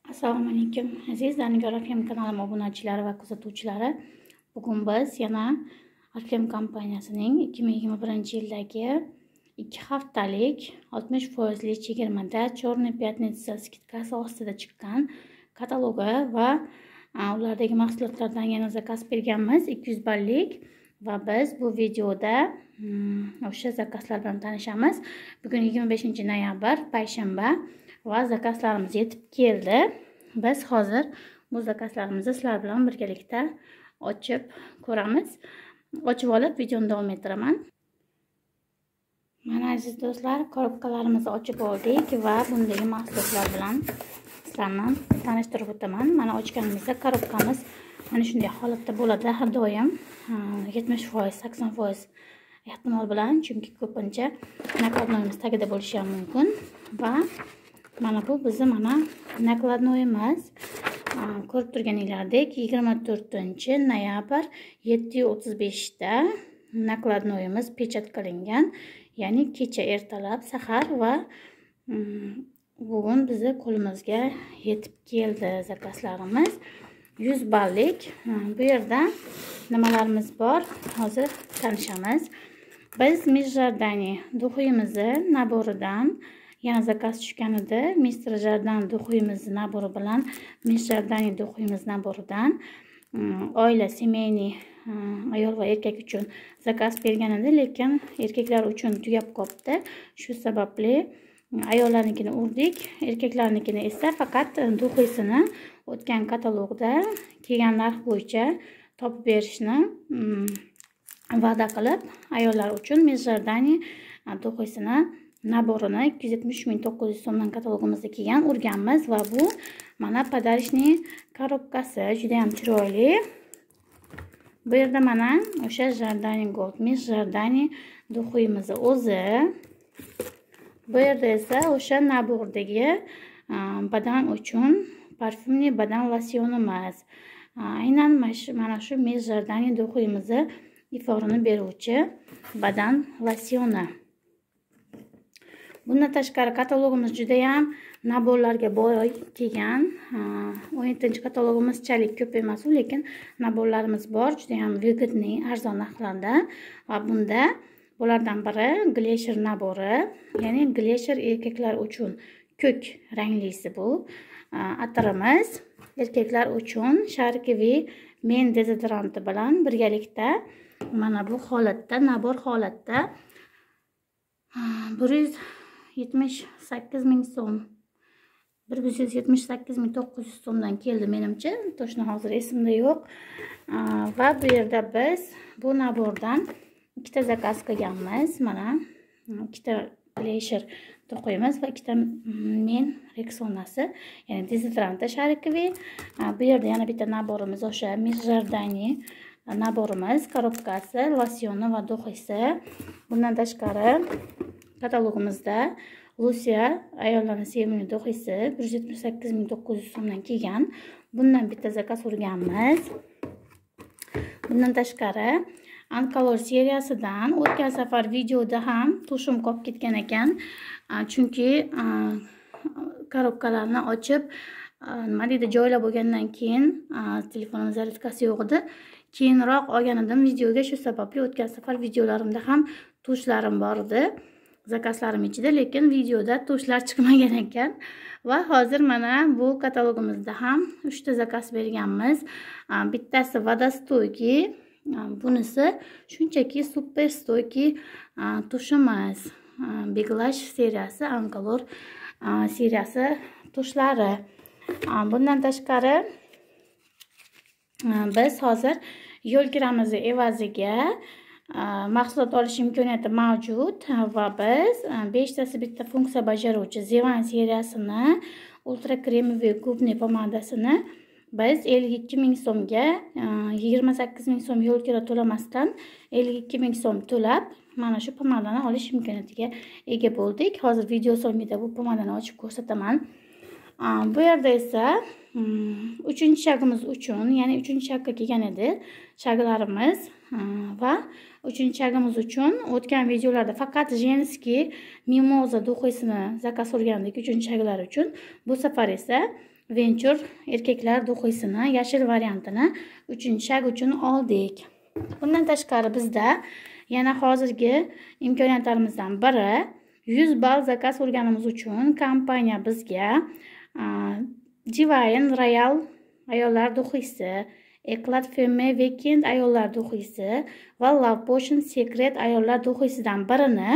Assalomu alaykum aziz Zanigor FM kanalim obunachilari va kuzatuvchilari. Bugun biz yana Arfem kompaniyasining 2021-yildagi 2 haftalik 60% chegirmada Chorniy Pyatnitsa skidkasi ostida chiqqan katalogi va ulardagi mahsulotlardan yana zakaz berganmiz 200 ballik va biz bu videoda o'sha zakazlar bilan tanishamiz. Bugun 25 noyabr payshanba va zakazlarimiz yetib keldi. Biz hozir bu zakazlarimizni sizlar bilan birgalikda ochib ko'ramiz. Ochib olib videoni davom ettiraman. Mana aziz do'stlar, korobkalarimizni ochib oldik va bundagi mahsulotlar bilan sizlarni tanishtirib o'taman. Mana ochganimizda korobkamiz mana shunday holatda bo'ladi har doim. 70%, 80% ehtimol bilan, chunki ko'pincha nakladnoyimiz tagida bo'lishi ham mumkin va mana bu bizni nakladnoyimiz. Ko'rib turganinglardek 24 noyabr 7:35 da nakladnoyimiz pechat qilingan, ya'ni kecha ertalab sahar va bugun bizni qo'limizga yetib keldi zakazlarimiz. 100 ballik. Bu yerda nimalarimiz bor? Hozir tanishamiz. Biz Mijardani duxuyimizni naboridan yana zakaz tushgan edi. Mr. Jardan duxuyimizni nabori bilan Mijardani duxuyimiz naboridan oila semeyniy ayol va erkak uchun zakaz bergan edi, lekin erkaklar uchun tugab qolibdi. Shu sababli ayollarnikini urdik, erkaklarnikini esa faqat duxuysini o'tgan katalogda kelgan narx bo'yicha topib berishni va'da qilib, ayollar uchun Mijardani duxuysini naborini 270.900 so'mdan katalogimizda kelgan urganmiz va bu mana podarishniy korobkasi juda ham chiroyli. Bu yerda mana o'sha Jardani Gold, Mijardani duxuyimizni o'zi. Bu yerda esa o'sha nabordagi badan uchun parfumli badan losyonimiz. Aynan mana shu Mijardani duxuyimizni iforini beruvchi badan losyoni. Bundan tashqari katalogimiz juda ham naborlarga boy kelgan. 17-katalogimizchalik ko'p emas, lekin naborlarimiz bor, juda ham vyugodniy, arzon narxlarda va bunda bulardan biri Glacier nabori, ya'ni Glacier erkaklar uchun ko'k ranglisi bu atirimiz. Erkaklar uchun Sharkivi men dezodoranti bilan birgalikda mana bu holatda, nabor holatda 178.000 so'm, 178.900 so'mdan keldi menimcha, to'shni hozir esimda yo'q. Va bu yerda biz bu nabordan ikkita zakaz qilganmiz. Mana ikkita Glacier duxuyimiz va ikkita men Rexonasi, ya'ni dezodoranti Sharkivi. Bu yerda yana bitta naborimiz o'sha Mijardani naborimiz, korobkasi, losyoni va duxuysi. Bundan tashqari katalogimizda Lucia ayollarning sevimli duxuysi 178.900 so'mdan kelgan. Bundan bitta zakaz urganmiz. Bundan tashqari Ankalor seriyasidan o'tgan safar videoda ham tushim qolib ketgan ekan. Chunki korobkalarni ochib nima deydi, joylab bo'lgandan keyin telefonimiz zaryadkasi yo'q edi. Keyinroq olgan edim videoga, shu sababli o'tgan safar videolarimda ham tushlarim bor edi. Zakazlarim ichida, lekin videoda tushlar chiqmagan ekan. Va hozir mana bu katalogimizda ham 3 ta zakaz berganmiz. Bittasi vodostoyki, bunisi shunchaki super stoyki tushimiz. Biglash seriyasi, Ankalor seriyasi tushlari. Bundan tashqari biz hozir yo'l kiramiz evaziga mahsulot olish imkoniyati mavjud va biz 5 tasi bitta funksiya bajaruvchi Zevan seriyasini ultra kremli gubniy pomadasini biz 52.000 so'mga 28.000 so'm yo'l kira to'lamasdan 52.000 so'm to'lab mana shu pomadani olish imkoniyatiga ega bo'ldik. Hozir video so'ngida bu pomadani ochib ko'rsataman. Bu yerda esa 3-shagimiz uchun, ya'ni 3-shagga kelgan edi shaglarimiz va 3-shagimiz uchun o'tgan videolarda faqat jenskiy mimoza duxuysini zakaz urgandik 3-shaglar uchun. Bu safar esa Venture erkaklar do'xisini yashil variantini 3-shag uchun oldik. Bundan tashqari bizda yana hozirgi imkoniyatlarimizdan biri 100 ball zakaz olganimiz uchun kompaniya bizga Divine Royal ayollar do'xisi, Eclat Femme Weekend ayollar do'xisi va Love Potion Secret ayollar do'xisidan birini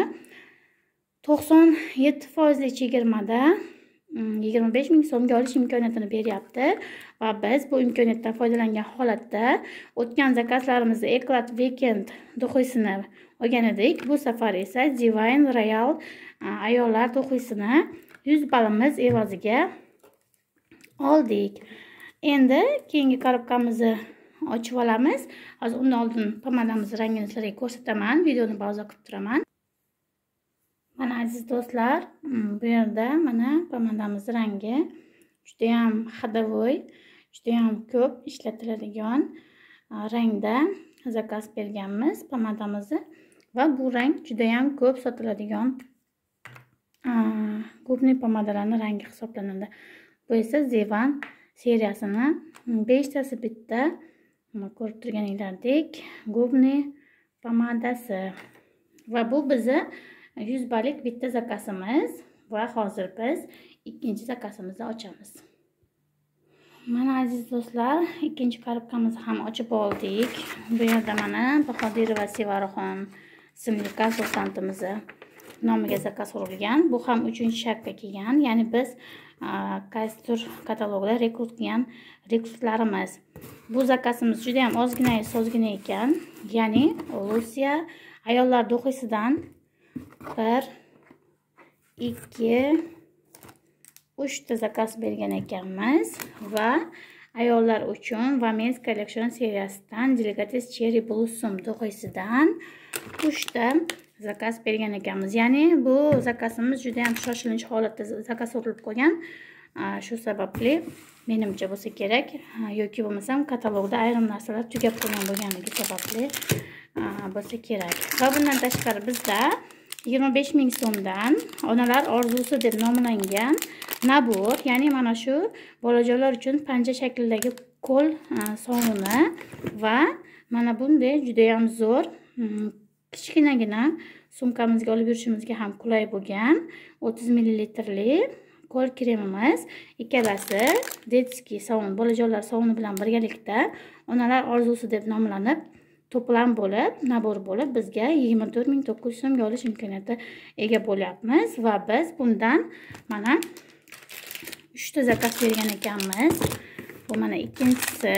97% chegirmada 25 ming so'mga olish imkoniyatini beryapti va biz bu imkoniyatdan foydalangan holatda o'tgan zakazlarimizda Eclat Weekend do'xisini olgan edik. Bu safar esa Divine Royal ayollar do'xisini 100 ballimiz evaziga oldik. Endi keyingi korobkamizni ochib olamiz. Hozir undan oldin pomadamiz rangini sizlarga ko'rsataman. Videoni pauza qilib turaman. Mana aziz do'stlar, bu yerda mana pomadamiz rangi juda ham ходовой, juda ham ko'p ishlatiladigan rangda zakaz berganmiz pomadamizni va bu rang juda ham ko'p sotiladigan gubniy pomadalarning rangi hisoblanadi. Bu esa Zevan seriyasini 5 tasi bitta ko'rib turganinglardek gubniy pomadasi va bu bizni 100 ballik bitta zakazimiz va hozir biz ikkinchi zakazimizni ochamiz. Mana aziz do'stlar, ikkinchi korobkamizni ham ochib oldik. Bu yerda mana Bahodirova Sevaraxon ismli konsultantimiz nomiga zakaz urilgan. Bu ham 3-shagga kelgan. Ya'ni biz qaysi tur katalogda rekrut qilgan rekrutlarimiz. Bu zakazimiz juda ham ozgina ekan. Ya'ni Lucia ayollar do'xisidan 1, 2, 3 ta zakaz bergan ekanmiz va ayollar uchun va Men's Collection seriyasidan Delicates Cherry Blossom do'xisidan 3 ta zakaz bergan ekanmiz. Ya'ni bu zakazimiz juda ham shoshilinch holatda zakaz otilib qolgan. Shu sababli menimcha bo'lsa kerak yoki bo'lmasam katalogda ayrim narsalar tugab qolgan bo'lganligi sababli bo'lsa kerak. Va bundan tashqari bizda 25 ming so'mdan onalar orzusi deb nomlangan nabor, ya'ni mana shu bolajonlar uchun panja shaklidagi qo'l sovuni va mana bunday juda ham zo'r kichkinagina sumkamizga olib yurishimizga ham qulay bo'lgan 30 ml qo'l kremimiz. Ikkalasi detskiy sovun, bolajonlar sovuni bilan birgalikda onalar orzusi deb nomlanib to'plam bo'lib, nabor bo'lib bizga 24.900 so'mga olish imkoniyati ega bo'lyapmiz va biz bundan mana 3 ta zakaz bergan ekanmiz. Bu mana ikkinchisi.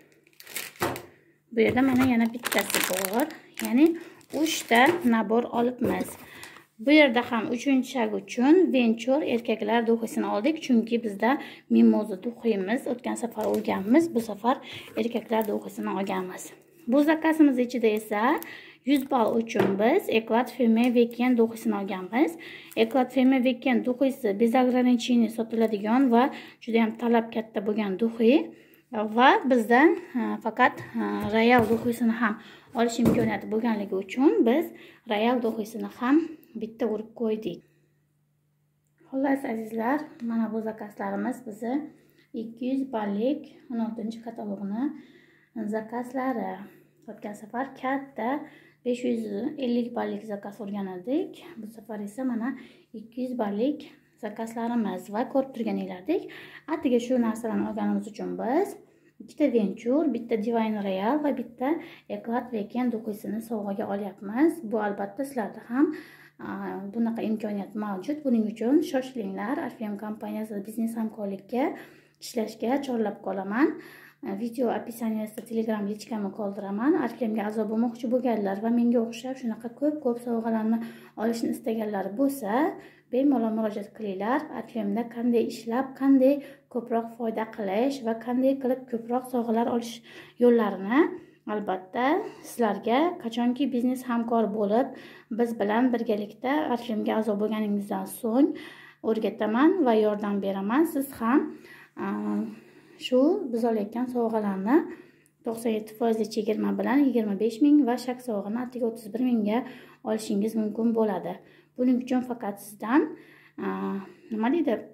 Bu yerda mana yana bittasi bor. Ya'ni 3 ta nabor olibmiz. Bu yerda ham 3-shag uchun Venture erkaklar do'xisini oldik, chunki bizda mimoza do'ximiz o'tgan safar olganmiz, bu safar erkaklar do'xisini olganmiz. Bu zakazimiz ichida esa 100 ball uchun biz Eclat Femme Weekend do'xisini olganmiz. Eclat Femme Weekend do'xisi bez ограничений sotiladigan va juda ham talab katta bo'lgan do'xi va bizdan faqat Royal do'xisini ham olish imkoniyati bo'lganligi uchun biz Royal do'xisini ham bitta urib qo'ydik. Xullas azizlar, mana bu zakazlarimiz bizni 200 ballik 16-katalogni zakazlari. O'tgan safar katta 550 ballik zakaz olgan edik. Bu safar esa mana 200 ballik zakazlarimiz va ko'rib turganinglardek, atiga shu narsalarni olganimiz uchun biz ikkita Venture, bitta Divine Royal va bitta Eclat Weekend do'xisini sovg'aga olyapmiz. Bu albatta sizlarda ham bunaqa imkoniyat mavjud. Buning uchun shoshilinglar. Arfem kompaniyasi biznes hamkorlikka ishlashga chorlab qolaman. Video описаниесida Telegram lichkamni qoldiraman. Arfemga a'zo bo'lmoqchi bo'lganlar va menga o'xshab shunaqa ko'p sovg'alarni olishni istaganlar bo'lsa, bemalol murojaat qilinglar. Arfemda qanday ishlab, qanday ko'proq foyda qilish va qanday qilib ko'proq sovg'alar olish yo'llarini albatta sizlarga qachonki biznes hamkor bo'lib, biz bilan birgalikda Arfemga a'zo bo'lganingizdan so'ng o'rgataman va yordam beraman. Siz ham shu biz olayotgan sovg'alarni 97% chegirma bilan 25 ming va shak sovg'ani atiga 31 mingga olishingiz mumkin bo'ladi. Buning uchun faqat sizdan nima deydi?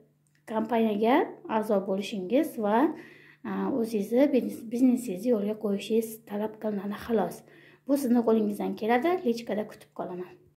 kompaniyaga a'zo bo'lishingiz va o'zingizni biznesingizni yo'lga qo'yishingiz talab qilinadi xolos. Bu sizning qo'lingizdan keladi. Lichkada kutib qolaman.